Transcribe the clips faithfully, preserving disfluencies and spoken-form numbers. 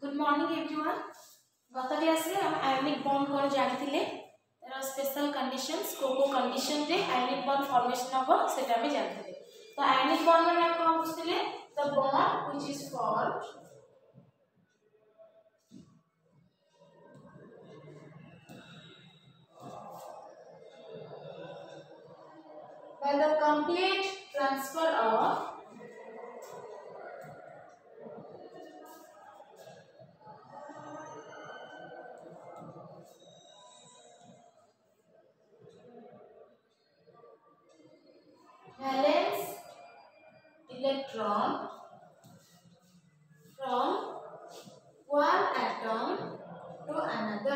Good morning everyone. गत class रे हम आयनिक बॉन्ड कोन जानिथिले तार स्पेशल कंडीशंस को को कंडीशन रे आयनिक बॉन्ड फॉर्मेशन हो सेटा भी जानिथिले। तो आयनिक बॉन्ड रे हम कोन बुझथिले the bond which is formed by the complete transfer of valence electron from one atom to another.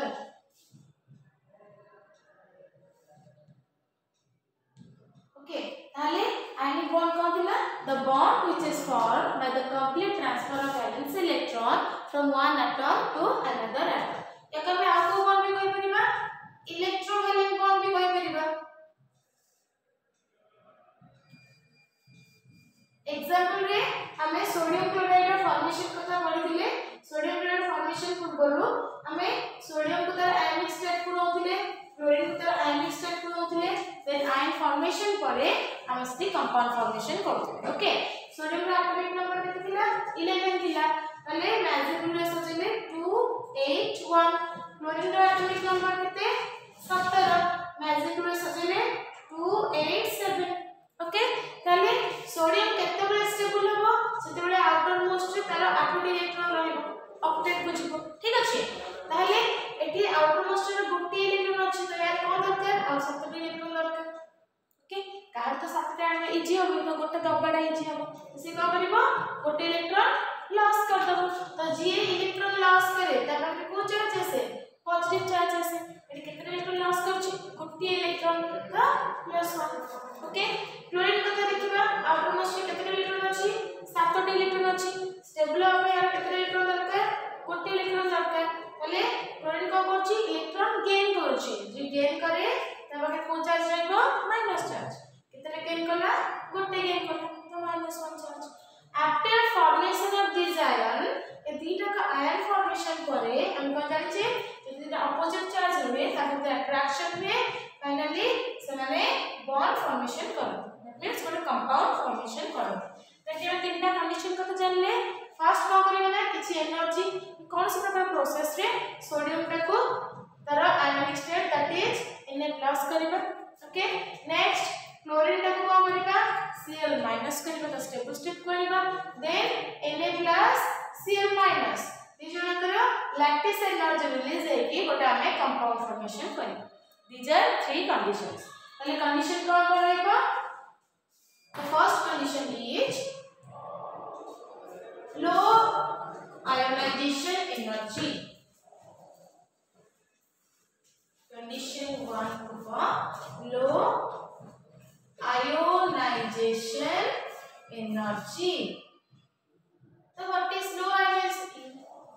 Okay, ताले ionic bond कौन थिला? The bond which is formed by the complete transfer of valence electron from one atom to another atom. याका में आको bond भी कोई परिबा electrovalent bond भी कोई परिबा. एग्जांपल रे हमें सोडियम क्लोराइड ର फॉर्मेशन कथा पढिथिले. सोडियम क्लोराइड फॉर्मेशन पूर्वरु हमें सोडियम को तार आयनिक स्टेट को होथिले, क्लोरीन को तार आयनिक स्टेट को होथिले, देन आयन फॉर्मेशन परे हम स्टी कंपाउंड फॉर्मेशन करथिले. ओके, सोडियम रो एटॉमिक नंबर केते थिला? इलेवन थिला. तले मैजिक रे सजेले टू एट वन. क्लोरीन रो एटॉमिक नंबर केते? सत्रह. मैजिक रे सजेले टू एट सेवन. ओके, तले सोडियम केते बेले स्टेबल हो सेते बेले आउटर मोस्ट रे तार आठटी इलेक्ट्रॉन रहइबो, ऑक्टेट बुझिबो. ठीक अछि, ताले एठी आउटर मोस्ट रे गोटी इलेक्ट्रॉन अछि तो यार कोन दरकार और सातटी इलेक्ट्रॉन दरकार. ओके, कार तो सातटा आने इजी हो तो गोटे दबाडा इजी हो से का करिवो गोटे इलेक्ट्रॉन लॉस कर दबो. तो जे इलेक्ट्रॉन लॉस करे ता पर को चार्ज आसे पॉजिटिव चार्ज आसे. एठी केते इलेक्ट्रॉन लॉस करछि गोटे इलेक्ट्रॉन तो प्लस वन. ओके, क्लोरीन कथा देखिबा आउटर मोस्ट रे केते इलेक्ट्रॉन अछि सातटी इलेक्ट्रॉन अछि. स्टेबल हो यार केते इलेक्ट्रॉन दरकार गोटे इलेक्ट्रॉन दरकार. तले क्लोरीन को करछि इलेक्ट्रॉन गेन करछि. जे गेन करे ता पर को चार्ज रहइबो माइनस चार्ज. केते गेन कला गोटे गेन कला तो minus one charge. After formation of this ion ए दीटा का आयन फॉर्मेशन करे हम को जानि छे जे अपोजिट चार्ज हुए ताके अट्रैक्शन हुए फाइनली से माने बॉन्ड फॉर्मेशन करत. दैट मींस गोटे कंपाउंड फॉर्मेशन करत. त जे तीनटा कंडीशन कत जानले फर्स्ट को करिवे ना किछि एनर्जी कोन से प्रकार प्रोसेस रे सोडियम टा को तार ionic state that is Na plus करिवे. ओके, नेक्स्ट क्लोरीन टा को करिवा Cl माइनस करिवा त स्टेबल स्टेट करिवा. Then Na plus Cl minus दी जण करो लैटिस एनर्जी रिलीज है कि गोटे हमें कंपाउंड फॉर्मेशन करिवा. These are three conditions. ताले कंडीशन कोन कोन रहइबो? The first condition is low ionization energy. Condition one for low ionization energy. So what is low ionization?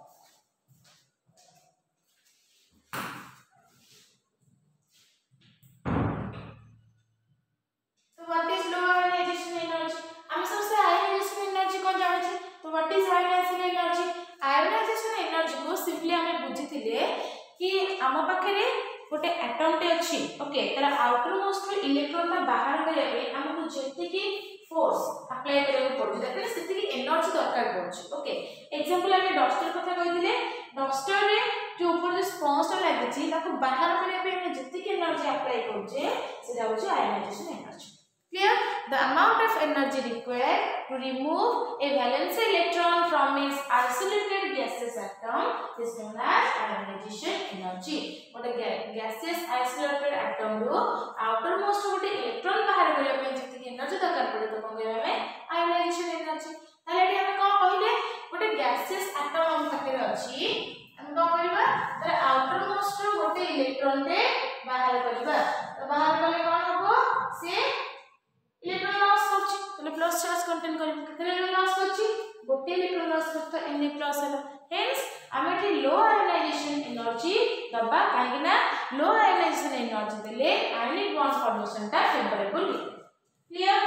So what is low ionization energy? हम सबसे ionization energy को जाने छे. तो what is ionization energy? Ionization energy को simply हमें बुझिथिले कि हम पाखरे गोटे एटम टे अछि. ओके, तार आउटर मोस्ट इलेक्ट्रॉन ता बाहर करे पे हमको जति की फोर्स अप्लाई करे पड़ो दैट सेति की एनर्जी दरकार पड़छ. ओके, एग्जांपल हम डस्टर कथा कहिदिले. डस्टर रे जो ऊपर जो स्पंज लागि छि ताको बाहर करे पे हम जति की एनर्जी अप्लाई करछे सेटा होछि ionization energy. Clear? The amount of energy required to remove a valence electron from its isolated gaseous atom is known as ionization energy. What a gaseous isolated atom रो outermost गोटे electron बाहर करिया पे जति energy दरकार पड़े तो कोन कहबा में ionization energy. ताले एठी हम कोन कहिले गोटे gaseous atom हम पाखरे अछि हम कोन करबा तार outermost गोटे electron रे बाहर करबा. तो बाहर करले कोन हबो से इलेक्ट्रॉन लॉस करछि तले प्लस चार्ज कंटेन करिम. केते इलेक्ट्रॉन लॉस करछि गोटे इलेक्ट्रॉन लॉस करत Na प्लस है. हेंस आमेठी लो आयनाइजेशन एनर्जी दबा काहेना लो आयनाइजेशन एनर्जी देले आयनिक बॉन्ड फॉर्मेशन ता फेवरेबल. क्लियर?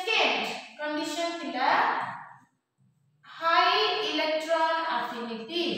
सेकंड कंडीशन थिला हाई इलेक्ट्रॉन affinity.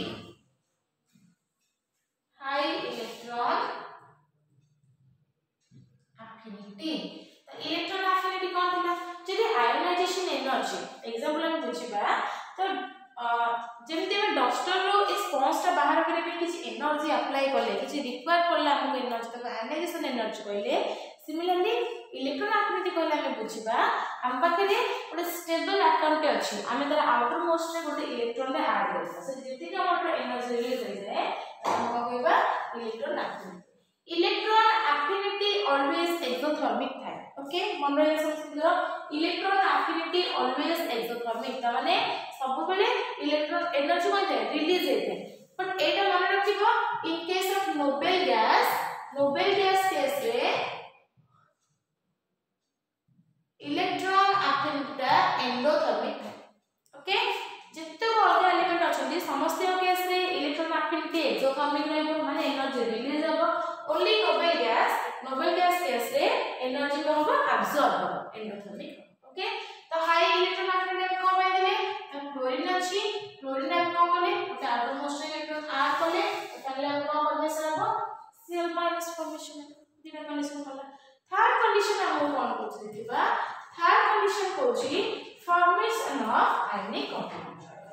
बुझिबा तो जेमती में डस्टर रो इस स्पंज बाहर करे भी किसी एनर्जी अप्लाई करले किसी रिक्वायर करले हमको एनर्जी तक आयनाइजेशन एनर्जी कहले सिमिलरली इलेक्ट्रॉन एफिनिटी कहले हमें बुझिबा हम पाखे गोटे स्टेबल एटम अच्छी आम तार आउटर मोस्ट रे गोटे इलेक्ट्रॉन रे ऐड करबा से जति के हमर एनर्जी रिलीज हो जाए हम कहबा electron affinity electron affinity always exothermic थाए ओके मन रहे समझ इलेक्ट्रॉन एफिनिटी ऑलवेज एक्सोथर्मिक ता माने सब बेले इलेक्ट्रॉन एनर्जी होते रिलीज होते बट एटा मन रखिबो in case of noble gas noble gas case रे इलेक्ट्रॉन एफिनिटी एंडोथर्मिक ओके जितने अलग एलिमेंट अछंती समस्त केस रे इलेक्ट्रॉन एफिनिटी एक्सोथर्मिक रहबो माने एनर्जी रिलीज होबो only noble gas noble gas case रे एनर्जी को होबो अब्सॉर्ब होबो एंडोथर्मिक ओके तो हाई इलेक्ट्रॉन एफिनिटी को पाइ देले क्लोरीन अछि क्लोरीन हम को बोले कार्बन मोस्ट इलेक्ट्रॉन आर कोले ताले हम को फॉर्मेशन हो Cl माइनस फॉर्मेशन दिन माइनस होला थर्ड कंडीशन हम कोन कोछि दिबा थर्ड कंडीशन कोछि formation of ionic compound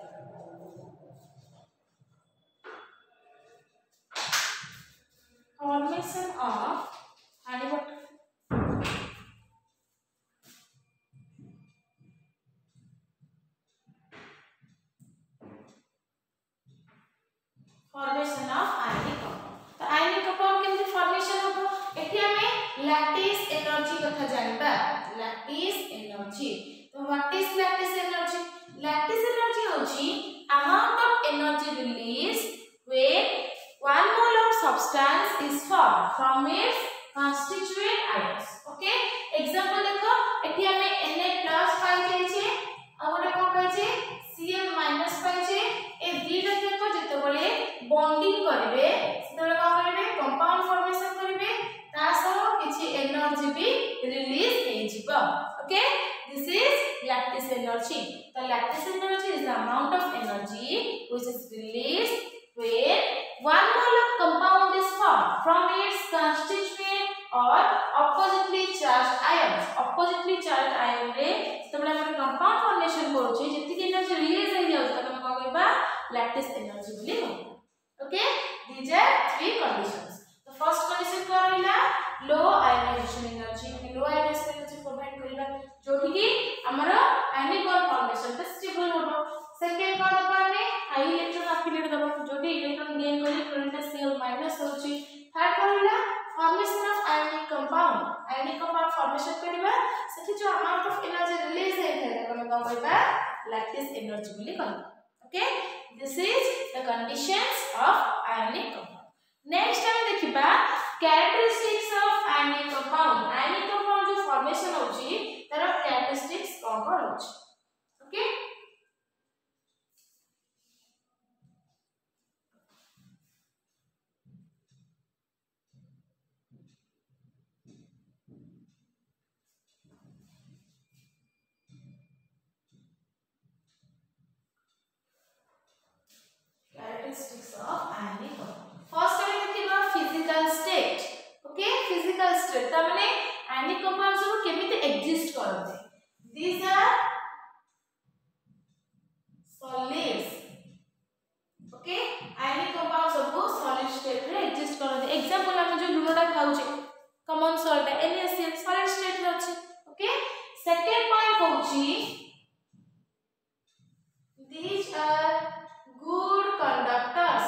formation of ainic formation of ionic compound तो ionic compound केमति formation होबो एठी हमें लैटिस एनर्जी कथा जानबा लैटिस एनर्जी तो what is lattice energy lattice energy होची amount of energy released when one mole of substance is formed from its constituent ions okay example देखो एठी हमें Na प्लस पाई जाय छै आ गोटे कोन कहै छै Cl माइनस पाई छै ए दुईटा देखो जते बेले बॉन्डिंग करबे सेतले कोन करबे कंपाउंड फॉर्मेशन करबे ता सह किछि एनर्जी भी रिलीज हे जिवो okay this is lattice energy तो lattice energy is the amount of energy which is released when one mole of compound is formed from its constituent or oppositely charged ions oppositely charged ion रे तबला हम compound formation करू छै जति के energy release हो जाउ तब हम कहबा लैटिस एनर्जी बोली हो okay these are three conditions तो फर्स्ट कंडीशन को रहला लो आयनाइजेशन एनर्जी हम लो आयनाइजेशन एनर्जी प्रोवाइड करिबा जोठी कि हमर आयनिक फॉर्मेशन पे स्टेबल होबो सेकंड कोन दबाने हाई इलेक्ट्रॉन एफिनिटी दबा जोटी इलेक्ट्रॉन गेन करी क्लोरीन Cl माइनस होची थर्ड कहला formation of ionic compound ionic compound formation करिबा सेठी जो अमाउंट ऑफ एनर्जी रिलीज हे थे हम कहबा लैटिस एनर्जी बोली कहबा okay this is the conditions of ionic compound next हम देखिबा characteristics of ionic compound ionic compound जो फॉर्मेशन होची तार कैरेक्टरिस्टिक्स कोन कोन होची okay characteristics of ionic compound first हम देखिबा physical state okay physical state त माने ionic compound सब केमिति एग्जिस्ट करते these are solids okay ionic compound सब solid state रे एग्जिस्ट करते एग्जांपल हम जो लुणटा खाउ छै common salt NaCl solid state रे अछि okay second point कहूची these are good conductors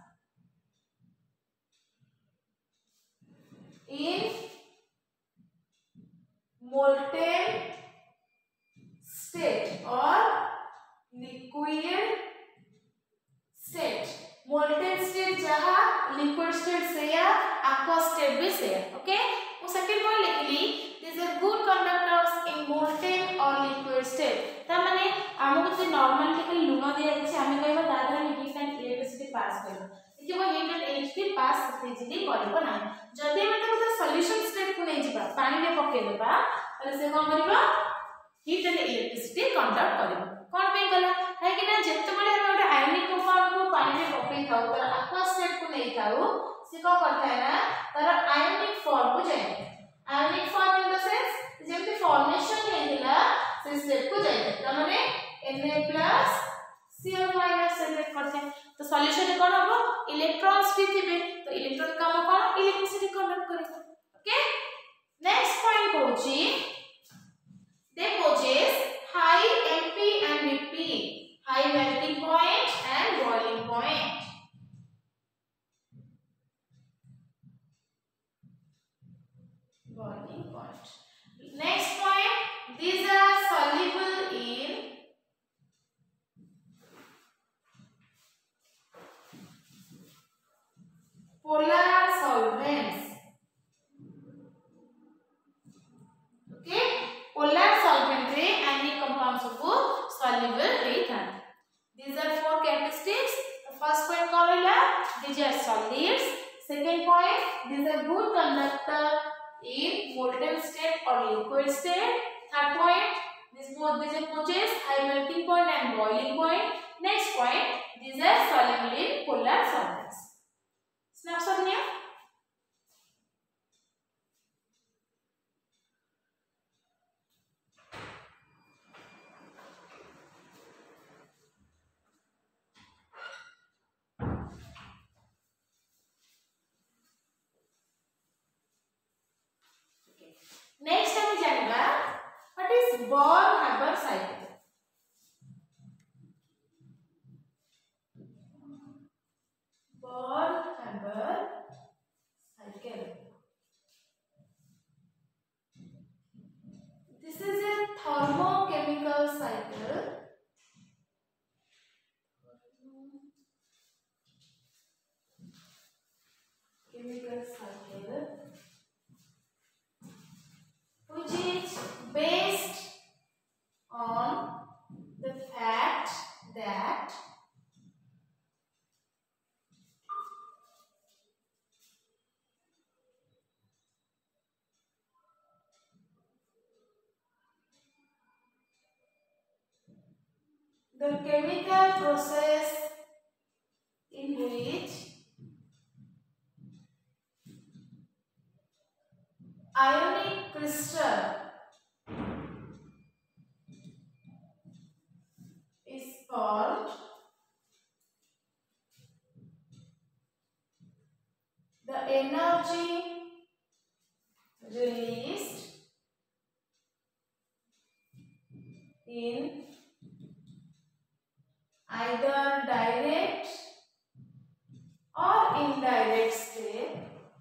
in molten state or liquid state molten state जहाँ liquid state से या aqueous state भी से ओके वो सेकंड पॉइंट लिखली these are good conductors in molten or liquid state ता माने हमको से नॉर्मल के लुना दिया छै हमें कहबा दादा हीट एंड इलेक्ट्रिसिटी पास करबो देखिबो heat and electricity pass easily करबो ना जदि हम तो सॉल्यूशन स्टेट को नहीं जिबा पानी में पके देबा तले से कोन करबा हीट एंड इलेक्ट्रिसिटी कंडक्ट करबो कोन पे गला है कि ना जत्ते बळे हम ओटा आयनिक कंपाउंड को पानी में पके थाउ तर aqueous स्टेट को नहीं थाउ से को करता है ना तर आयनिक फॉर्म को जाए ionic form in the sense जेमते फॉर्मेशन हेला से स्टेट को जाए त माने Na plus Cl minus separate करते हैं तो सॉल्यूशन में कौन होगा इलेक्ट्रॉन्स भी थे तो इलेक्ट्रॉन काम कौन इलेक्ट्रिसिटी कंडक्ट करेगा ओके नेक्स्ट पॉइंट होची they possess high M P and V P high melting point and boiling point boiling point next point these are soluble in polar solvents okay polar solvent रे any compounds को soluble रहता these are four characteristics the first point कौन है these are solids second point these are good conductor in molten state or liquid state third point this both these are possess high melting point and boiling point next point these are soluble in polar solvents snapshot niya next हम जानिबा what is Born-Haber cycle Born-Haber cycle this is a thermochemical cycle chemical cycle which is based on the fact that the chemical process in which ionic crystal is called the energy released in either direct or indirect state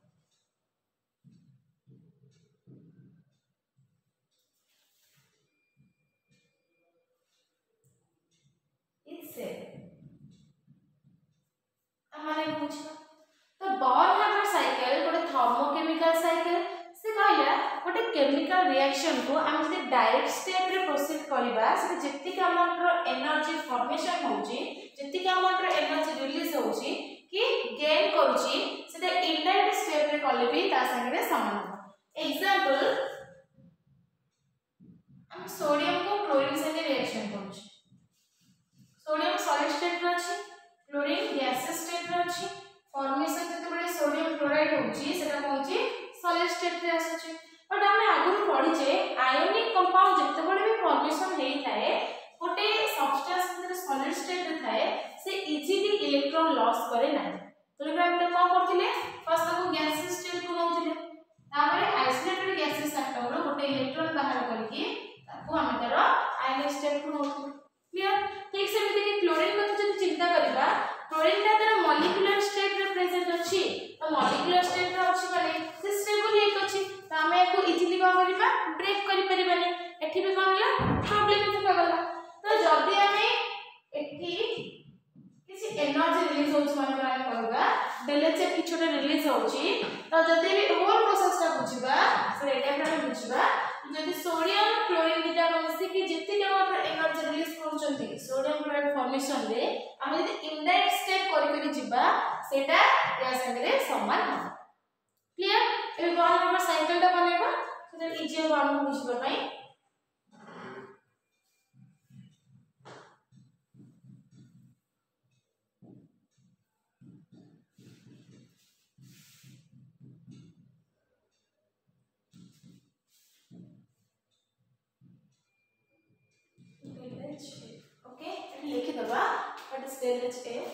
is said हमारे पूछा तो Born-Haber cycle गोटे thermochemical cycle से कहला गोटे chemical reaction को हम जदि डायरेक्ट स्टेप रे प्रोसीड करबा से जति के अमाउंट रो एनर्जी फॉर्मेशन होउची जति के अमाउंट रो एनर्जी रिलीज होउची कि गेन करूची से इनडायरेक्ट स्टेप रे कले भी ता संगे समान हो एग्जांपल हम सोडियम को क्लोरीन से रिएक्शन करूची सोडियम सॉलिड स्टेट रे अछि क्लोरीन गैसियस स्टेट रे अछि फॉर्मेशन जते बडे सोडियम क्लोराइड होउची सेटा पहुंची सॉलिड स्टेट रे आछी बट हम आगु पढी जे आयोनिक कंपाउंड जते बडे भी फॉर्मेशन हेई थाए गोटे सब्सटेंस जते सॉलिड स्टेट रे थाए से इजीली इलेक्ट्रॉन लॉस करे ना तो हम त को करथिले फर्स्ट को गैसियस स्टेट को नउथिले तापरे आइसोलेटेड गैसियस एटम रो गोटे इलेक्ट्रॉन बाहर करके ताको हम तार आयनिक स्टेट को नउथिले क्लियर ठीक से भी क्लोरीन को जति चिंता करबा क्लोरीन ता तार मॉलिक्यूलर स्टेट रे प्रेजेंट अछि तो मॉलिक्यूलर स्टेट रे अछि माने से स्टेबल एक अछि तो हमें को इजीली का करबा ब्रेक करि परिबानी एठी भी कोनला प्रॉब्लम तो पगला तो जदी हमें एठी किसी एनर्जी रिलीज होछ माने हम कहबा डेलेचे किछोटे रिलीज होछि तो जदी भी होल प्रोसेस ता बुझिबा से एटा हम बुझिबा जदी सोडियम क्लोरीन दिटा मिसी कि जति के मात्रा एनर्जी रिलीज करछंती सोडियम क्लोराइड फॉर्मेशन रे हम जदी इनडायरेक्ट स्टेप करि करि जिबा सेटा या संगे समान हो क्लियर ए Born-Haber साइकिल ता बनेबा सेटा इजी हो हम बुझिबा पई is del H F.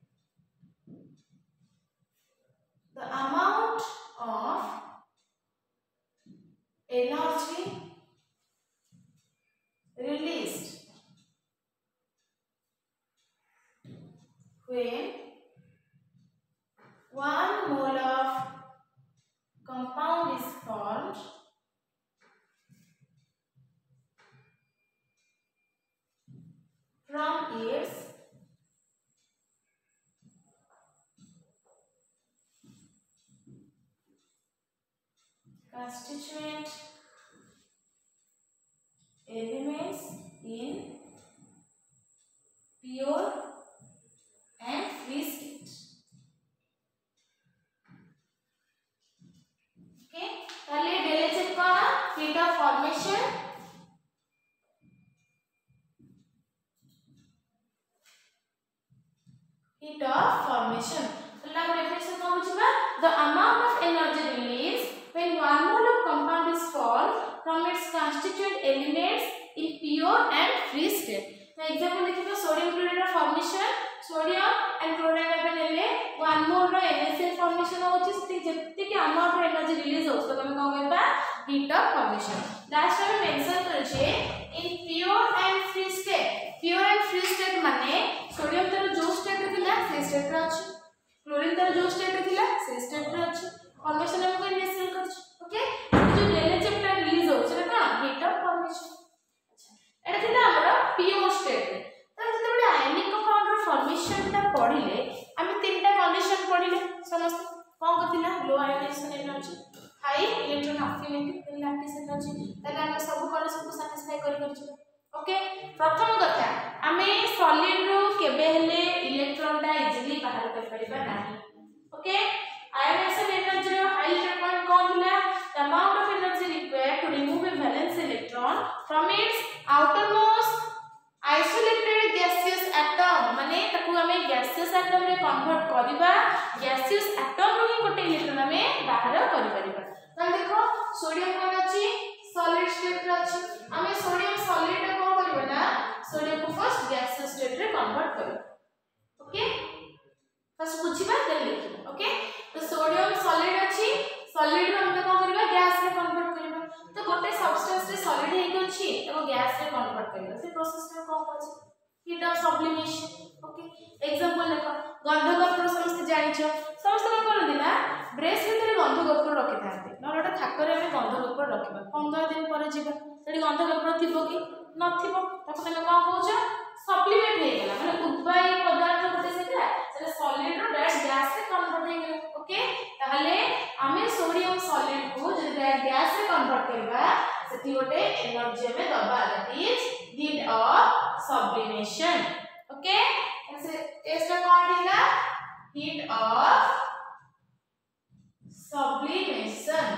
The amount of energy released when one mole of compound is formed from its constituent elements in pure and free state. Okay, पहले डेले check करा heat of formation, heat of formation. पहला को definition कौन बुझिबा? The amount of energy released when one mole of compound is formed from its constituent elements in pure and free state. तो example देखिबो sodium chloride formation, sodium and chloride अपन ले one mole रो NaCl formation होची सेति जति के amount of energy release हो तो हम कहबा बा हीट ऑफ फॉर्मेशन. लास्ट में मेंशन करछे in pure and free state. Pure and free state माने सोडियम तर जो स्टेट रे थिला से स्टेट रे अछि, क्लोरीन तर जो स्टेट रे थिला से स्टेट रे अछि. फॉर्मेशन हम को NaCl करछ. ओके, जो NaCl चैप्टर रिलीज हो सेटा कोन हीट ऑफ फॉर्मेशन. अच्छा, एटा थिला हमर प्योर स्टेट रे. त जते आयनिक कंपाउंड रो फॉर्मेशन ता पढिले हम तीनटा कंडीशन पढिले समस्त कोन कथिला low ionization energy, high electron affinity, lattice energy. ताले हम सब कंडीशन को सैटिस्फाई करि करछ. ओके, प्रथम कथा हमें सॉलिड रो केबे हेले इलेक्ट्रॉन ता इजीली बाहर कर परिबा नाही. ओके, आयनाइजेशन एनर्जी रो हाई पॉइंट कोन थिला? The amount of energy required to remove a valence electron from its outermost isolated gaseous atom. माने ताकू हमें गैसियस एटम रे कन्वर्ट करबा, गैसियस एटम रो ही गोटे इलेक्ट्रॉन हमें बाहर करि परिबा. त देखो सोडियम कोन अछि सॉलिड स्टेट रे अछि. हमें सोडियम सॉलिड रे कोन करबा ना सोडियम को फर्स्ट गैसियस स्टेट रे कन्वर्ट करबा. ओके, फर्स्ट बुझिबा देन लिखिबा. ओके, तो सोडियम सॉलिड अछि, सॉलिड रो हम कोन करबा गैस रे कन्वर्ट करबा. तो गोटे सब्सटेंस रे सॉलिड हे अछि तो गैस रे कन्वर्ट करबा. से प्रोसेस में कोन अछि heat of sublimation. Okay, example देखो गंधकर्पूर समस्त जानिछो, समस्त कोन करथि ना ब्रेस भितर गंधकर्पूर रखि थाते. नरटा थाकरे हम गंधकर्पूर रखिबा, पंद्रह दिन पर जीवा सेठी गंधकर्पूर थिबो कि नथिबो ताको तमे कोन कहउछ सप्लीमेंट हे गेला. माने उपाय पदार्थ गोटे सेटा से सॉलिड रो डायरेक्ट गैस रे कन्वर्ट हे गेला. ओके, ताहले हमें सोडियम सॉलिड को जे डायरेक्ट गैस रे कन्वर्ट करबा सेठी गोटे एनर्जी हमें दबा, that is heat of sublimation. Okay, ऐसे एस्टा कोन थिला heat of sublimation.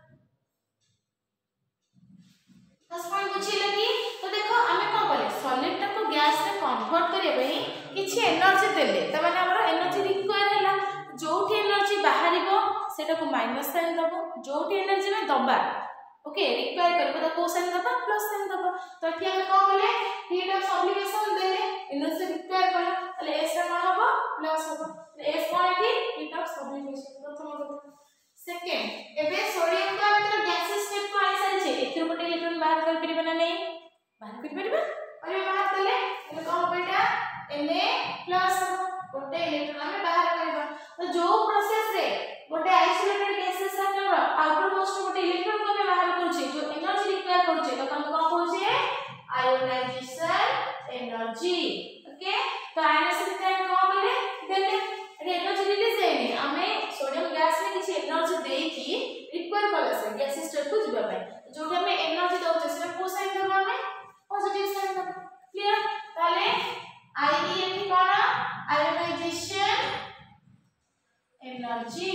First point बुझी लगी. तो देखो हमें कोन करे सॉलिड टा को गैस रे कन्वर्ट करे बई किछि एनर्जी देले त माने हमर एनर्जी रिक्वायर हैला. जोठी एनर्जी बाहरिबो सेटा को माइनस साइन दबो, जोठी एनर्जी में दबा ओके रिक्वायर करबो त को साइन दबा प्लस साइन दबा. तो एठी हम कोन बोले हीट ऑफ सब्लिमेशन देले एनर्जी रिक्वायर करला तले एस रा कोन हबो प्लस हबो. एस कोन एठी हीट ऑफ सब्लिमेशन. प्रथम कथा. सेकंड एबे सोडियम का मतलब गैसियस स्टेट को आइ सारी छे एथि गोटे इलेक्ट्रॉन बाहर कर परिबा ना नै बाहर कर परिबा. अरे बाहर तले एले कोन बेटा Na प्लस गोटे इलेक्ट्रॉन हमें बाहर करबा. तो जो प्रोसेस रे गोटे isolated gases atom outermost गोटे इलेक्ट्रॉन को हमें बाहर करछे जो एनर्जी रिक्वायर करछे तो हम कोन कहउछे आयोनाइजेशन एनर्जी. ओके, तो आयोनाइजेशन टाइम कोन बोले देले एनर्जी रिलीज हेनी हमें सोडियम गैस में किछि एनर्जी देई की रिक्वायर करला से गैस स्टेट को जिबा पाए. जो हमें एनर्जी दउछे से को साइन दबा हमें पॉजिटिव साइन दबा. क्लियर? ताले आई एठी कोन आयोनाइजेशन एनर्जी.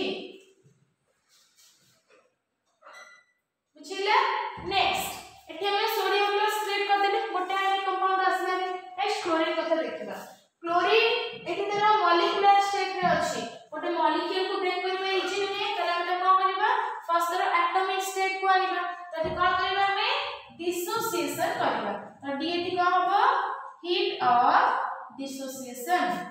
बुझिले? नेक्स्ट एठी हम सोडियम प्लस स्प्लिट कर देले गोटे आयनिक कंपाउंड आसले. नेक्स्ट क्लोरीन कथा देखिबा. क्लोरीन एठी तेरा मॉलिक्यूलर स्टेट रे अछि. गोटे मॉलिक्यूल को ब्रेक करबा इजी नै तले हम कोन करबा फर्स्ट तेरा एटॉमिक स्टेट को आनिबा. तो एठी कोन करबा हमें डिसोसिएशन करबा. तो डी एठी कोन हबो हीट ऑफ डिसोसिएशन।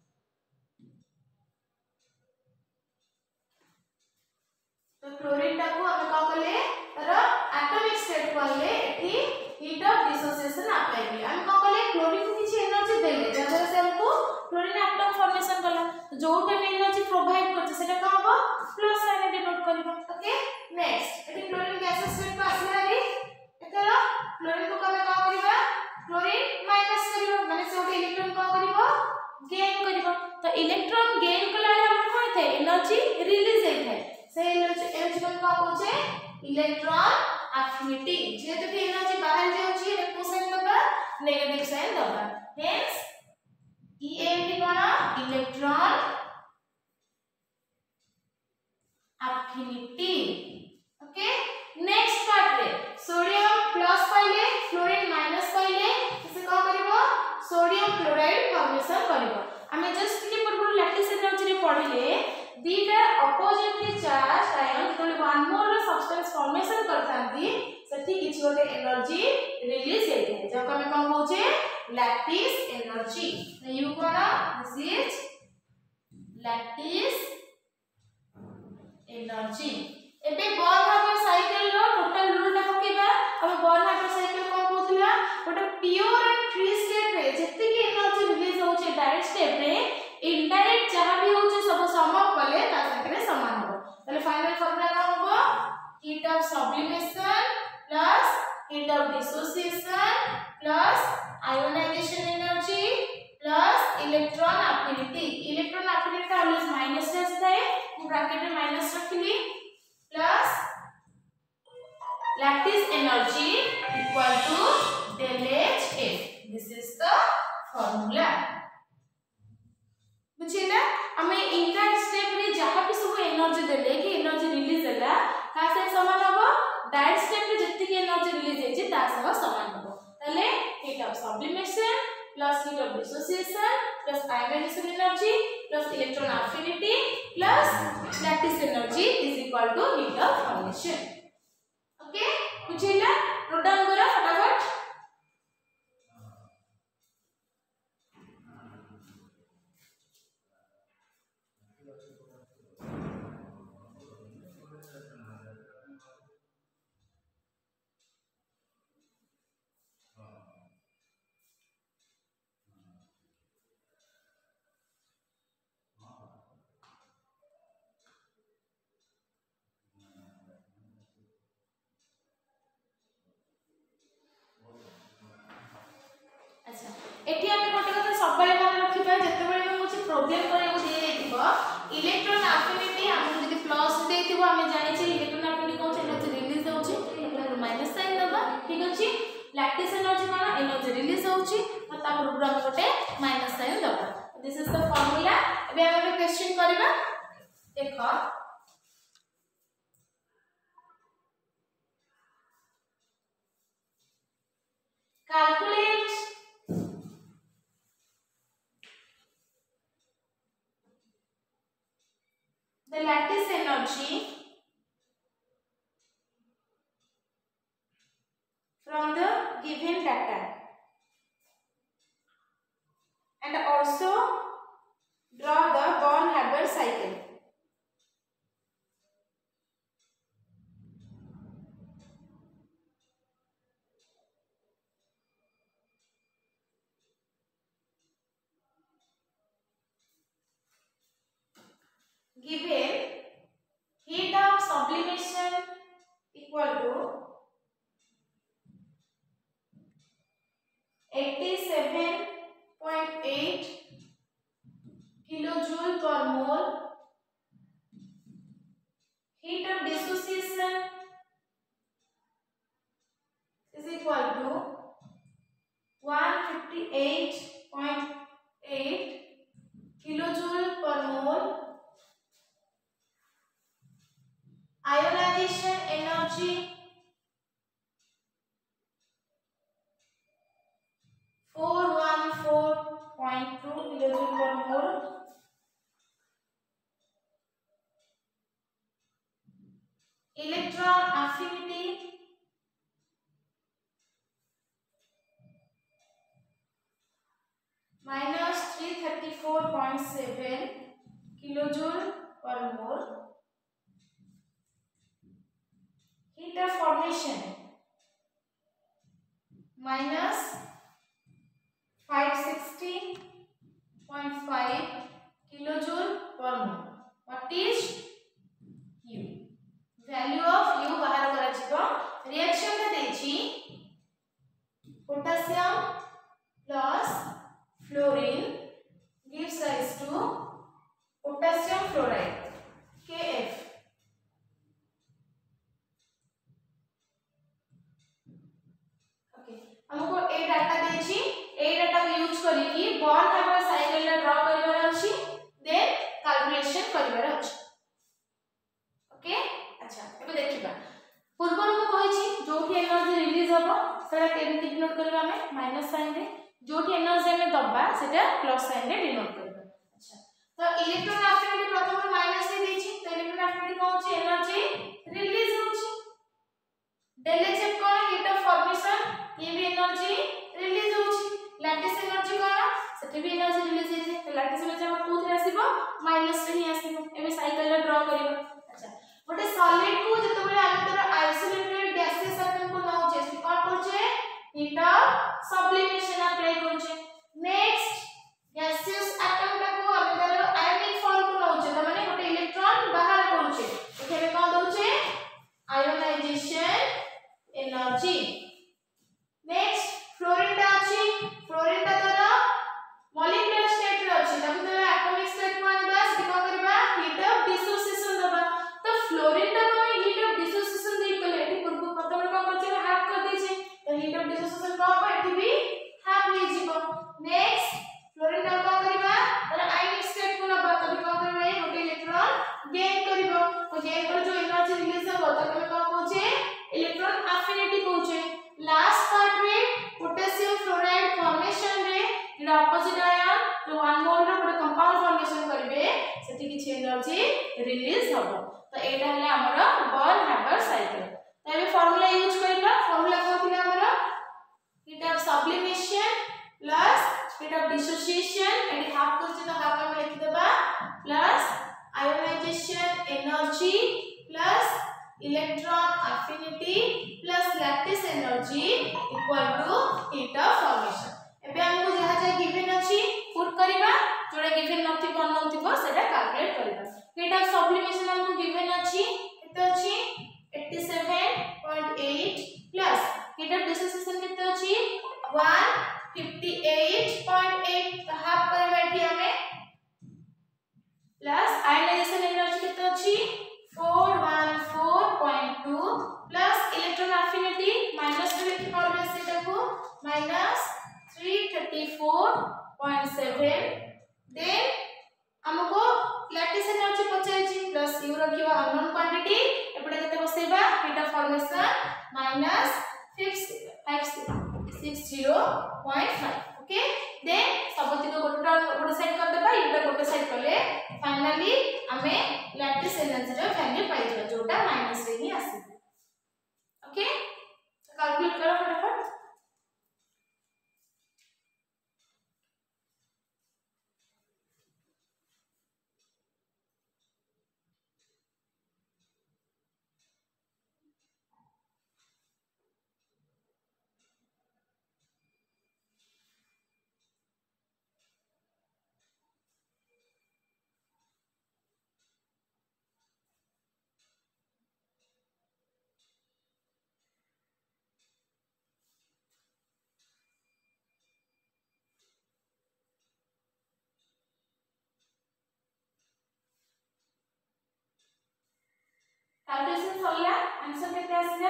तो क्लोरीन टाको हम का कले तर एटॉमिक स्टेट को आले एठी हीट ऑफ डिसोसिएशन अप्लाई कले हम का कले क्लोरीन को किछि एनर्जी देले जदर से हमको क्लोरीन एटम फॉर्मेशन कला तो जोटा में एनर्जी प्रोवाइड करछ सेटा का हो प्लस साइन डिनोट करबो। ओके नेक्स्ट एठी क्लोरीन गैस स्टेट को आसला रे एतर क्लोरीन को हम का करबा क्लोरीन माइनस करबो माने से ओटे इलेक्ट्रॉन का करबो गेन करबो तो इलेक्ट्रॉन गेन कला हम कोइ थे एनर्जी रिलीज हे थे से एनर्जी एनर्जी को का होचे इलेक्ट्रॉन एफिनिटी जेतो कि एनर्जी बाहर जाउची रे को साइन दबा नेगेटिव साइन दबा हेंस ईएमटी कोन electron affinity. Okay next part रे सोडियम प्लस पाइले फ्लोरीन माइनस पाइले से का करबो सोडियम क्लोराइड फॉर्मेशन करबो। हमें जस्ट के पूर्व लैटिस एनर्जी रे पढिले दीटा अपोजिटली चार्ज आयन जतले वन मोल रो सब्सटेंस फॉर्मेशन करथांती सेठी किछि गोटे एनर्जी रिलीज हेते जको हम कोन होचे लैटिस एनर्जी। यू कोन दिस इज लैटिस एनर्जी। एबे बॉर्न-हार्मोन साइकिल रो टोटल रूल टा होकेबा हम बॉर्न-हार्मोन साइकिल कोन कहउतला गोटे प्योर एंड फ्री स्टेट रे जति की एनर्जी रिलीज होचे डायरेक्ट स्टेप रे इनडायरेक्ट जहां भी होचे सब समअप कले ता संगे समान हो तले फाइनल फार्मूला का होबो heat of sublimation plus heat of dissociation plus ionization energy plus electron affinity. Electron affinity always minus से आता है मैं ब्रैकेट में माइनस रखली plus lattice energy equal to del H F। This is the formula बुझिला हमें indirect step रे जहां भी सब एनर्जी देले कि एनर्जी रिलीज होला का से समान होबो डायरेक्ट स्टेप रे जति की एनर्जी रिलीज हे जे ता सह समान होबो तले heat of sublimation plus heat of dissociation plus ionization energy plus electron affinity plus lattice energy is equal to heat of formation. Okay बुझिला नोट डाउन करो फटाफट। एठी हम गोटे कथा सबले मन रखिबा जते बेले हम कुछ प्रॉब्लम करे को दे देथिबो इलेक्ट्रॉन एफिनिटी हम जदी प्लस देथिबो हम जानि छी इलेक्ट्रॉन एफिनिटी को एनर्जी रिलीज होउची एटा माइनस साइन दबा ठीक अछि लैटिस एनर्जी माने एनर्जी रिलीज होउची तो ता पूरा हम गोटे माइनस साइन दबा। This is the formula. एबे हम एक क्वेश्चन करबा देखो calculate the lattice energy from the given data and also draw the Born-Haber cycle. Given heat of sublimation equal to eighty-seven point eight kilojoule per mole, heat of dissociation is equal to one hundred fifty-eight point eight kilojoule per mole, ionization energy four hundred fourteen point two kilojoule per mole, electron affinity minus three thirty-four point seven kilojoule per mole. Heat of formation minus five sixty point five kilojoule per mole. What is U? Value of U बाहर करा छिको. Reaction में देछि potassium plus fluorine gives rise to potassium fluoride K F. हमको ए data देछि. ए data को use करी कि Born Haber cycle ला ड्रा करिवार अछि, देन कैलकुलेशन करिवार अछि. ओके अच्छा एबे देखिबा. पूर्व रो कहि छी जोठी एनर्जी रिलीज होबो सेटा केमिति डिनोट करबा हमें माइनस साइन रे, जोठी एनर्जी हमें दबा सेटा प्लस साइन रे डिनोट करबा. अच्छा तो इलेक्ट्रॉन एफिनिटी प्रथम माइनस रे देछि, तो इलेक्ट्रॉन एफिनिटी कोन छी एनर्जी रिलीज होछि. डेल एच एफ कोन हीट ऑफ फॉर्मेशन, ये भी एनर्जी रिलीज होछि. लैटिस एनर्जी कोन सेटे भी एनर्जी रिलीज होछि. तो लैटिस एनर्जी हम कोथि आसीबो माइनस रे ही आसीबो. एबे साइकिल रे ड्रा करिबो. अच्छा गोटे सॉलिड को जते बेले हम तर आइसोलेटेड गैसेस एटम को नौ छै से कोन करछे हीट ऑफ सब्लिमेशन अप्लाई करछे. नेक्स्ट गैसेस एटम का को हम तर आयनिक फॉर्म को नौ छै, त माने गोटे इलेक्ट्रॉन बाहर करछे. एखेरे कोन दोछे आयोनाइजेशन एनर्जी. नेक्स्ट फ्लोरीन ता अछि, फ्लोरीन ता तर मॉलिक्यूलर स्टेट रे अछि, तब तो एटॉमिक स्टेट को आनिबा से कोन करबा हीट ऑफ डिसोसिएशन दबा. तो फ्लोरीन ता को हीट ऑफ डिसोसिएशन दे कले एठी पूर्व प्रथम कोन करछे हाफ कर दै छै. तो हीट ऑफ डिसोसिएशन को पर एठी भी हाफ हो जिवो. नेक्स्ट फ्लोरीन ता कोन करबा तर आयनिक स्टेट को नबा, तब कोन करबा ए गोटे इलेक्ट्रॉन गेन करबो. तो गेन कर जो एनर्जी रिलीज हो त तमे कोन कहछे इलेक्ट्रॉन एफिनिटी कहछे. लास्ट पार्ट में पोटेशियम फ्लोराइड फॉर्मेशन रे जेडा ऑपोजिट आयन जो वन मोल रो गोटे कंपाउंड फॉर्मेशन करबे सेठी किछ एनर्जी रिलीज होबो. तो एटा हला हमर बॉर्न हाइबर साइकिल. तो एबे फार्मूला यूज करबा. फार्मूला को थिला हमर heat of sublimation plus heat of dissociation, एडी हाफ करछि तो हाफ हम लिख देबा plus ionization energy plus electron affinity plus lattice energy equal to heat of formation. एबे हमको जहा जे गिवन अछि पुट करिबा, जोडे गिवन नथि बन नथिबो सेटा कैलकुलेट करिबा. हीट ऑफ सब्लिमेशन हमको गिवन अछि केते अछि eighty-seven point eight plus heat of dissociation केते अछि one fifty-eight point eight. तो हाफ करबा एठी हमें प्लस आयोनाइजेशन एनर्जी केते अछि four fourteen point two plus electron affinity minus में लिखि पड़बे सेटा को minus three thirty-four point seven. Then हमको लैटिस एनर्जी पचाइछि प्लस यू रखिबा अननोन क्वांटिटी. एपडे केते बसेबा heat of formation minus five sixty point five. Okay then सबति को गोटे गोटे साइड कर देबा, इटा गोटे साइड करले फाइनली हमें लैटिस एनर्जी रो वैल्यू पाइ जबा जोटा माइनस रे ही आसी. ओके तो कैलकुलेट करो फटाफट. कैलकुलेशन सरला आंसर केते आसीला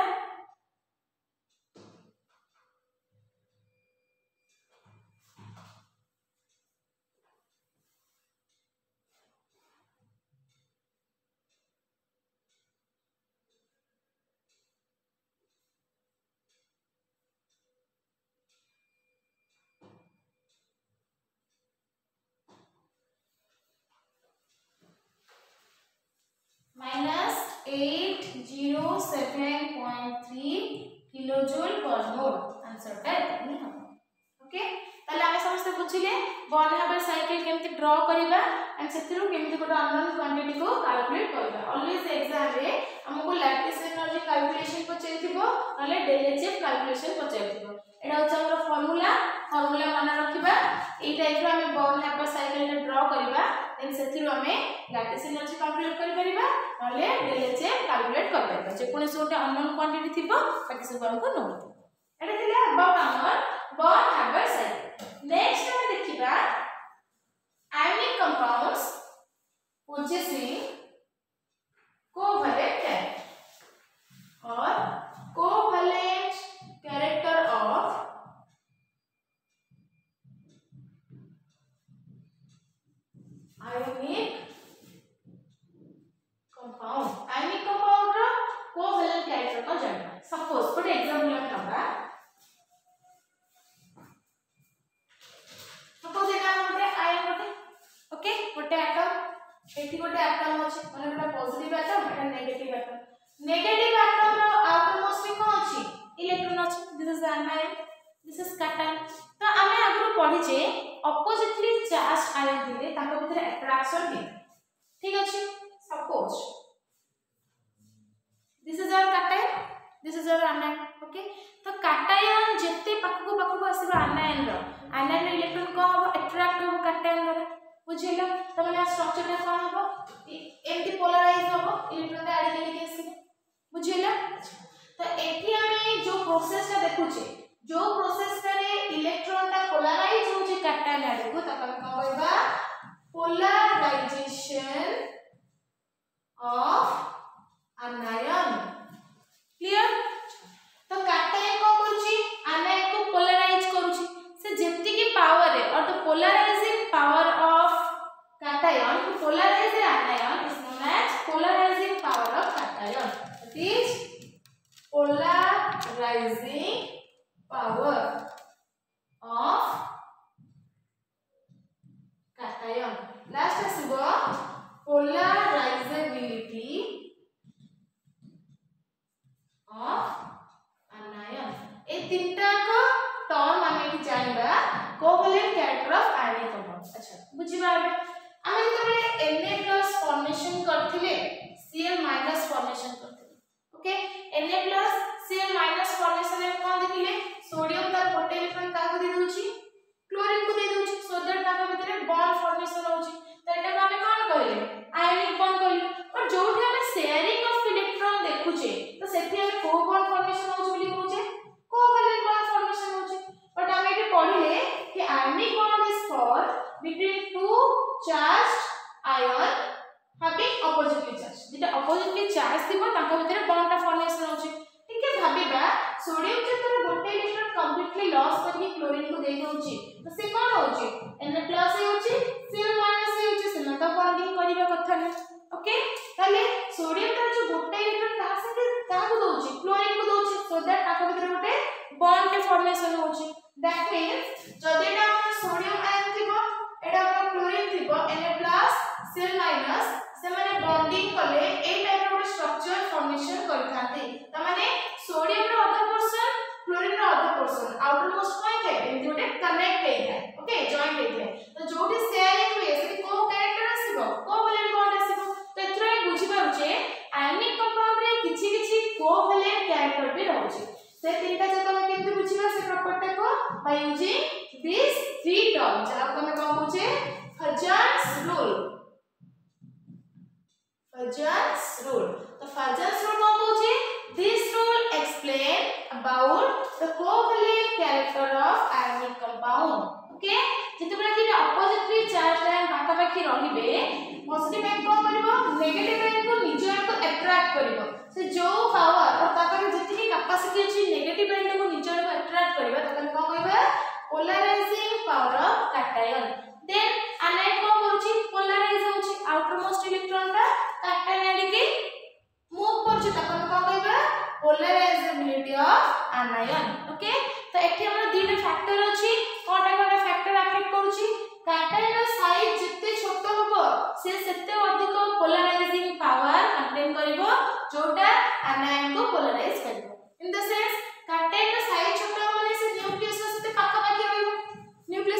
minus eight hundred seven point three kilojoule per mole. Answer टा इतनी हम ओके. ताले आमे समस्त बुझिले बॉर्न हार्बर साइकिल केमती ड्रा करबा एंड सेथिरु केमती गोटे अननोन क्वांटिटी को कैलकुलेट करबा। ऑलवेज एग्जाम रे हमको लैटिस एनर्जी कैलकुलेशन पचैथिबो नले डेलेचेफ कैलकुलेशन पचैथिबो। एडा होछ हमर फार्मूला फार्मूला माने रखिबा ए टाइप रो हमें बॉर्न हार्बर साइकिल रे ड्रा करबा देन सेथिरु हमें लैटिस एनर्जी कैलकुलेट कर परिबा नले डेलेचेफ कैलकुलेट कर परिबा। जे कोनसे गोटे अननोन क्वांटिटी थिबो बाकी सब हमको नोट एटा थिला about our Born Haber cycle. Next हम देखिबा ionic compounds possessing covalent character or covalent character of ionic compound। ionic compound row covalent character को जानना। सपोज फॉर एग्जांपल हम नबा सपोज एटा हमरे आयन गोटे ओके गोटे एटम एठी गोटे एटम अछि माने गोटे पॉजिटिव एटम एटा नेगेटिव एटम। नेगेटिव एटम रो आउटर मोस्ट को अछि इलेक्ट्रॉन अछि this is ion this is cation. तो हमें आगु पढी जे ऑपोजिटली चार्ज आयन दिले ताको भीतर अट्रैक्शन हे ठीक अछि। Suppose this is our cation this is our ion okay. तो कैटायन जत्ते पाखको पाखको आसीबा आयन रो आयन रो इलेक्ट्रॉन को हो अट्रैक्ट हो कैटायन द्वारा बुझिलो। तो माने स्ट्रक्चर टा कोन हो एमटी पोलराइज हो इलेक्ट्रॉन टा आडी लेके आसी बुझिलो। तो एठी हमें जो प्रोसेस टा देखुचे जो प्रोसेस रे इलेक्ट्रॉन टा पोलराइज हो जे कैटायन आडी को तक हम कहबा पोलराइजेशन ऑफ आयन क्लियर। तो कैटायन को करूची आयन को पोलराइज करूची से जेति की पावर है और the polarizing power of cation to polarize the anion is known as polarizing power of cation। It is polarizing power of cation। Last asibo polarizability of anion। ए तीनटा को टर्म हमें की जानबा covalent character of ionic compound. अच्छा बुझिबा आमे जतबे Na+ फॉर्मेशन करथिले Cl- फॉर्मेशन करथिले ओके। Na+ Cl- फॉर्मेशन में कोन देखिले सोडियम तार गोटे इलेक्ट्रॉन काको दे दोछि क्लोरीन को दे दोछि सो दैट ताका भीतर बॉन्ड फॉर्मेशन होछि। तो एटा को हमें कोन कहले आयनिक बॉन्ड कहले। और जोठी हमें शेयरिंग ऑफ इलेक्ट्रॉन देखुचे तो सेठी हमें को बॉन्ड फॉर्मेशन होछि बोली कहूचे कोवैलेंट बॉन्ड फॉर्मेशन होछि। बट हमें एटे पढिले कि ionic bond is form between two charged ion having oppositely charged। जेटा oppositely charged थिबो ताका भीतर बॉन्ड टा फॉर्मेशन होछि ठीक है। भाबिबा सोडियम जेतरे गोटे इलेक्ट्रॉन कंप्लीटली लॉस करके क्लोरीन को दे दोछि तो से कोन होछि Na+ हे होछि Cl- हे होछि से तो बॉन्डिंग करिबा कथा नै ओके। ताले सोडियम तार जो गोटे इलेक्ट्रॉन ता से ता को दोछि क्लोरीन को दोछि सो दैट ताका भीतर गोटे बॉन्ड के फॉर्मेशन होछि। दैट मींस जदि एटा सोडियम आयन थिबो एटा अपन क्लोरीन थिबो Na+ Cl- से माने बॉन्डिंग कले ए टाइप रो स्ट्रक्चर फॉर्मेशन करथाते। त माने सोडियम रो अदर पोर्शन क्लोरीन रो other portion outermost point है एंड जोटे कनेक्ट हे है ओके जॉइंट हे है। तो जोटे शेयरिंग हुए से को कैरेक्टर आसीबो कोवैलेंट बॉन्ड आसीबो। तो एथरे बुझी पाउचे आयनिक कंपाउंड रे किछि किछि कोवैलेंट कैरेक्टर भी रहउची। से तीनटा जे तमे केमति बुझिबा से प्रॉपर्टी को by using this three term जहा तमे कोन बुझे फजन्स रूल। फजन्स रूल तो फजन्स रूल कोन बुझे this rule explain about the covalent character of ionic compound okay. जेते बेला कि ऑपोजिटली चार्ज आयन पाखा पाखी रहिबे पॉजिटिव आयन कोन करबो नेगेटिव आयन को निज आयन को अट्रैक्ट करबो। से जो पावर और ताकर जेतिकी कैपेसिटी अछि नेगेटिव आयन को निज आयन को अट्रैक्ट करबा तखन कोन कहबा polarizing power of cation. Then ion को करूची पोलराइज होची आउटर मोस्ट इलेक्ट्रॉन ता कैटायन आडी के मूव करची तखन कोन कहबा पोलराइजेबिलिटी ऑफ आयन ओके। तो एठी हमर दीटा फैक्टर अछि कोनटा कोनटा फैक्टर अफेक्ट करूची कैटायन साइज जिते छोट होबो से सेते अधिक पोलराइजिंग पावर कंटेन करिवो जोटा आयन को पोलराइज करिवो। In the sense cation size छोट माने से न्यूक्लियस सेते पाखा पाखी रहइबो न्यूक्लियस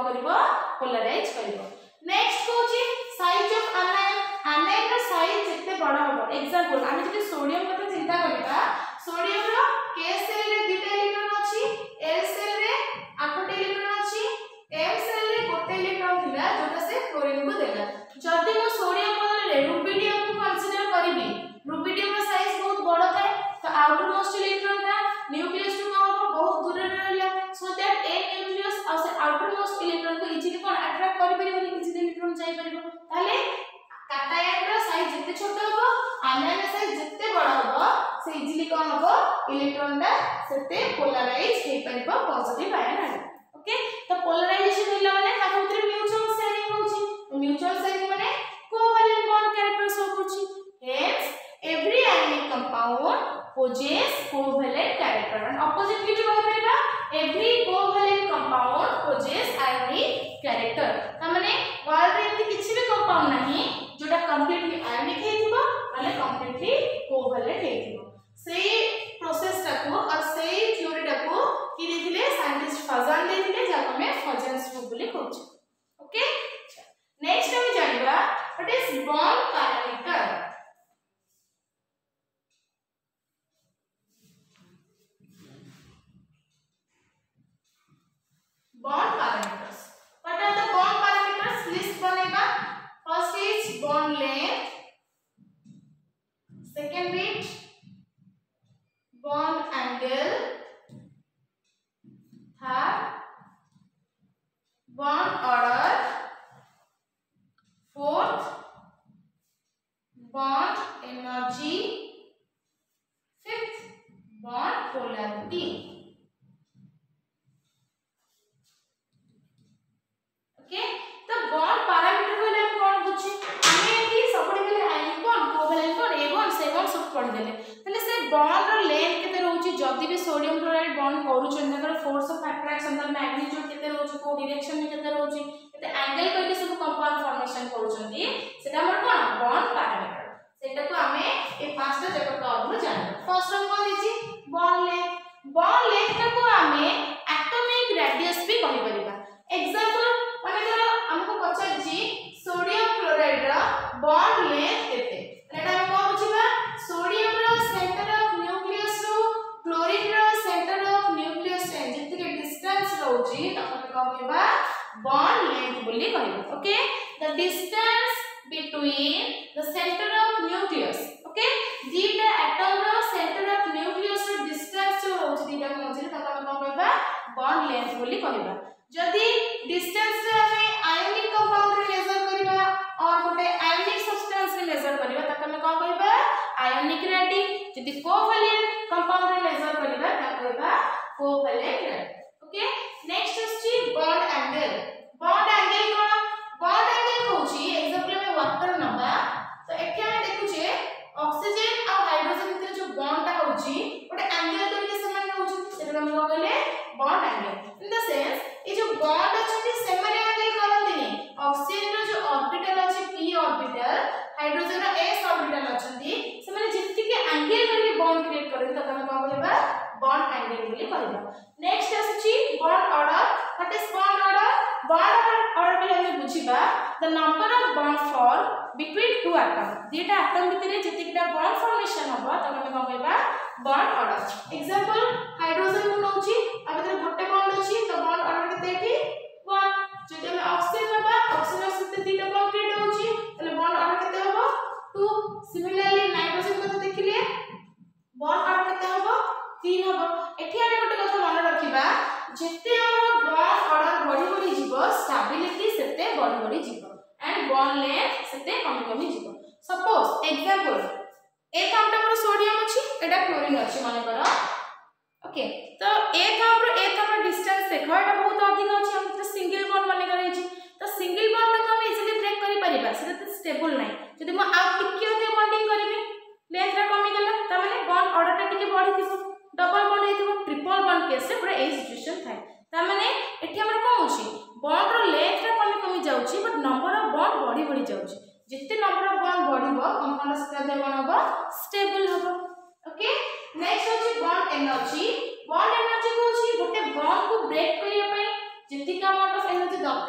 करिवो पोलराइज करिवो नेक्स्ट होची साइज ऑफ आनायन आनायन रो साइज जते बड़ा हो एग्जांपल हम जति सोडियम कथा चिंता करबा सोडियम रो K सेल रे दुटा इलेक्ट्रॉन अछि L सेल रे आठटा इलेक्ट्रॉन अछि M सेल रे गोटे इलेक्ट्रॉन थिला जोटा से क्लोरीन को देला जति मो सोडियम बदले रे रुबिडियम को कंसीडर करिबी रुबिडियम रो साइज बहुत बड़ा थाए तो आउटर मोस्ट इलेक्ट्रॉन था न्यूक्लियस टू का बहुत दूर रे रहला सो दैट ए न्यूक्लियस और से आउटर मोस्ट इलेक्ट्रॉन को इजीली कोन अट्रैक्ट करि परिबो इजीली इलेक्ट्रॉन जाई परिबो ताले कैटायन रो साइज जते छोट होबो आनायन रो साइज जते बड़ा होबो से इजीली कोन होबो इलेक्ट्रॉन दा सेते पोलराइज हे परिबो पॉजिटिव आयन आए ओके तो पोलराइजेशन होला माने ताको उतरे म्यूचुअल शेयरिंग होची म्यूचुअल शेयरिंग माने कोवैलेंट बॉन्ड कैरेक्टर शो करची hence every ionic compound possess covalent character and oppositely जो कह परिबा every covalent compound possess ionic character त माने वर्ल्ड रे एमति किछि भी कंपाउंड नाही जोटा कंप्लीटली आयनिक हेतिबो माने कंप्लीटली कोवैलेंट हेतिबो सेही प्रोसेस टाको और सेही थ्योरी टाको कि देखिले साइंटिस्ट फजन देथिले जाको हमें फजन स्ट्रोक बोली कहउछ ओके नेक्स्ट हम जानिबा what is bond parameter bond parameters what are the bond parameters list baneba first is bond length second bit bond angle third bond order fourth bond energy fifth bond polarity okay तो bond parameter बोले हम कोन बुझी हमें एठी सबडे गेले ionic bond covalent bond ए बॉन्ड से बॉन्ड सब पढ़ देले तले से बॉन्ड रो लेंथ केते रहउची जदी भी सोडियम क्लोराइड बॉन्ड करूछन तकर force of attraction the magnitude केते रहउची को डायरेक्शन में केते रहउची केते एंगल कइले सब कंपाउंड फॉर्मेशन करूछंती सेटा हमर कोन बॉन्ड पैरामीटर सेटा को हमें ए पांचटा जगह टर्म रो जानो फर्स्ट हम कोन दिछि बॉन्ड लेंथ बॉन्ड लेंथ को हमें एटॉमिक रेडियस भी कहि परिबा एग्जांपल माने करो हमको पचार जी सोडियम क्लोराइड रा बॉन्ड लेंथ केते एटा हम को बुझिबा सोडियम रा सेंटर ऑफ न्यूक्लियस रो क्लोरीन रा सेंटर ऑफ न्यूक्लियस से जति के डिस्टेंस रहउची त हम कहबा बॉन्ड लेंथ बोली कहबो okay the distance between the centre of nucleus okay दीटा एटम रा सेंटर ऑफ न्यूक्लियस रो डिस्टेंस जो रहउची दीटा मझिरे त हम कहबा बॉन्ड लेंथ बोली कहबा जदी डिस्टेंस रे हमें आयनिक कंपाउंड रे मेजर करिबा और गोटे आयनिक सब्सटेंस रे मेजर करिबा त हमें कोन कहबा आयनिक रेडियस जदी कोवैलेंट कंपाउंड रे मेजर करिबा त कहबा कोवैलेंट रेडियस ओके नेक्स्ट अछि बॉन्ड एंगल बॉन्ड एंगल कोन बॉन्ड एंगल होची एग्जांपल में वाटर नबा तो एठी हमें देखु छे ऑक्सीजन और हाइड्रोजन भितर जो बॉन्ड ता होची गोटे एंगल तरीके से मान होची सेटा हम कहले bond angle in the sense ये जो बॉन्ड अछि से माने एंगल करंदिनी ऑक्सीजन रो जो ऑर्बिटल अछि p ऑर्बिटल हाइड्रोजन रो s ऑर्बिटल अछंती से माने जति के एंगल करके बॉन्ड क्रिएट करन त हम कहबा बॉन्ड एंगल बोली कहबा नेक्स्ट अछि bond order what is bond order bond order बोले हम बुझिबा the number of bond form between two atom दीटा एटम भितरे जति केटा बॉन्ड फॉर्मेशन होबा त हम कहबा बॉन्ड ऑर्डर एग्जांपल हाइड्रोजन को नउची आ भितर गोटे बॉन्ड अछि त बॉन्ड ऑर्डर केते एठी वन जदि हम ऑक्सीजन नबा ऑक्सीजन सहित तीनटा बॉन्ड क्रिएट होची तले बॉन्ड ऑर्डर केते होबो टू सिमिलरली नाइट्रोजन को देखिले बॉन्ड ऑर्डर केते होबो तीन होबो एठी हम गोटे कथा मन रखिबा जते हमर बॉन्ड ऑर्डर बढी बढी जीवो स्टेबिलिटी सेते बढी बढी जीवो एंड बॉन्ड लेंथ सेते कम कम जीवो सपोज एग्जांपल एक आमटा पर सोडियम अछि एटा क्लोरीन अछि माने करो ओके तो एक आमरो एक आमरो डिस्टेंस देखो एटा बहुत अधिक अछि हम सिंगल बॉन्ड माने करै छी तो सिंगल बॉन्ड को हम इजीली ब्रेक करि परिबा सेते स्टेबल नै जदि म आ टिके होते बॉन्डिंग करबी लेंथ रा कमी गेला त माने बॉन्ड ऑर्डर टा टिके बढ़ी थिबो डबल बॉन्ड हेतिबो ट्रिपल बॉन्ड केस रे पूरा ए सिचुएशन थाए त माने एठी हमर कोन होची बॉन्ड रो लेंथ रा कमी कमी जाउची बट नंबर ऑफ बॉन्ड बढ़ी बढ़ी जाउची जिते नंबर ऑफ बॉन्ड बढ़िबो कंपाउंड स्ट्रक्चर कोन होबो स्टेबल होबो ओके नेक्स्ट होची बॉन्ड एनर्जी बॉन्ड एनर्जी को होची गोटे बॉन्ड को ब्रेक करिया पई जिति का अमाउंट ऑफ एनर्जी दरकार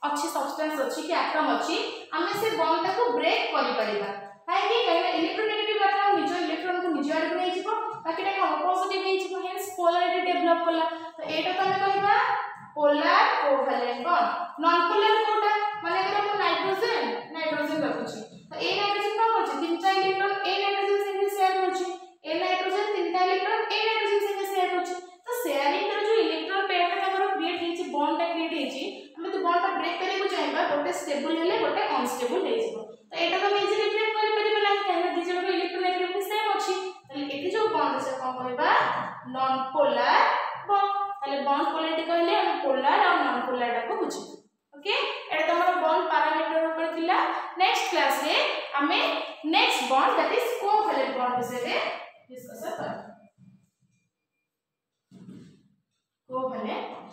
अच्छी सब्सटेंस अच्छी कि एटम अच्छी आमे से बॉन्ड को ब्रेक करि परिबा काहे कि इलेक्ट्रोनेगेटिव एटम निज इलेक्ट्रॉन को निज आड़ नै जिवो बाकी टा पॉजिटिव नै जिवो हेंस पोलैरिटी डेवलप कला तो एटा तो हमें कहबा polar covalent bond non polar कोटा माने अगर हम नाइट्रोजन नाइट्रोजन रखुची तो ए नाइट्रोजन का करछि तीनटा इलेक्ट्रॉन ए नाइट्रोजन संगे शेयर करछि ए नाइट्रोजन तीनटा इलेक्ट्रॉन ए नाइट्रोजन संगे शेयर करछि तो शेयरिंग कर जो इलेक्ट्रॉन पेयर टा हमर क्रिएट हेछि बॉन्ड टा क्रिएट हेछि हम तो बॉन्ड टा ब्रेक करे को चाहबा गोटे स्टेबल हेले गोटे अनस्टेबल हे जिवो तो एटा तो इजी रिफ्लेक्ट कर परिबे ना काहे दी जण इलेक्ट्रोनेगेटिव सेम अछि तले एठी जो बॉन्ड से कोन कहबा नॉन पोलर बॉन्ड तले बॉन्ड पोलैरिटी कहले हम पोलर और नॉन पोलर टा को बुझी ओके एटा तमरो बॉन्ड पैरामीटर ऊपर थिला नेक्स्ट क्लास रे हमें next bond that is covalent bond विषय रे डिस्कस करब कोवैलेंट